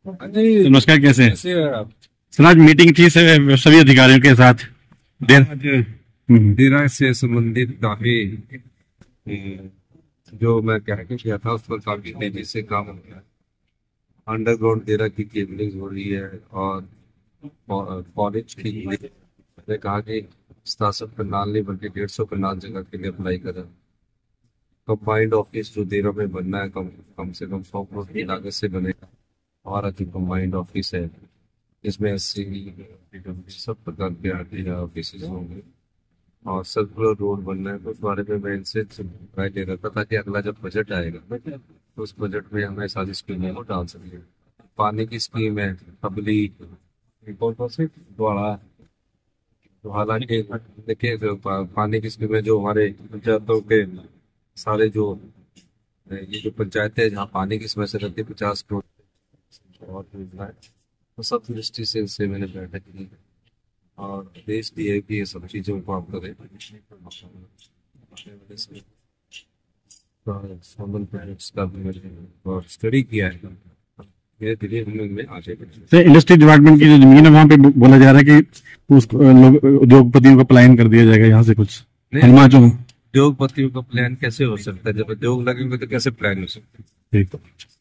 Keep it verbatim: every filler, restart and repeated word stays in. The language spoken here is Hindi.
तो नमस्कार, कैसे हैं? कैसे हैं आप? सर, आज मीटिंग थी से- सभी अधिकारियों के साथ। देर आज हम्म, डेरा से संबंधित काफी अ, जो मैं कह के किया था उस पर काफी तेजी से काम हो गया है। अंडरग्राउंड डेरा की केबलिंग हो रही है और कॉलेज के लिए मैंने कहा कि सतासठ करनाल नहीं बल्कि डेढ़ सौ करनाल जगह के लिए अप्लाई करें। कंबाइंड ऑफिस जो देरा में बनना है कम कम से कम सौ करोड़ की लागत से बनेगा। हमारा जो कंबाइंड ऑफिस है इसमें अस्सी सब प्रकार के आर टी ऑफिस होंगे और सर्कुलर रोड बनना है। तो उस बारे में मैं इनसे राय ले रहा था ताकि अगला जब बजट आएगा तो उस बजट में हमें सारी स्कीमों को डाल सकें। पानी की स्कीम है अबली कौन कौन से द्वारा। तो हालांकि देखिए जो पा, पानी की स्कीम है जो हमारे पंचायतों के सारे जो ये जो पंचायतें हैं जहाँ पानी की समस्या रहती है पचास करोड़ और योजना है। तो सब दृष्टि से इससे मैंने बैठक की और आदेश दिए कि ये सब चीजों को आप करें। फॉर्मल प्रोजेक्ट्स का भी मैंने स्टडी किया है। धीरे धीरे हम लोग में आगे बढ़े। सर, इंडस्ट्री डिपार्टमेंट की जो जमीन है वहाँ पे बो- बोला जा रहा है कि उस लोग उद्योगपतियों को पलायन कर दिया जाएगा यहाँ से कुछ नहीं, हनुमान चौक। उद्योगपतियों का प्लान कैसे हो सकता है? जब उद्योग लगेंगे तो कैसे प्लान हो सकता है? ठीक।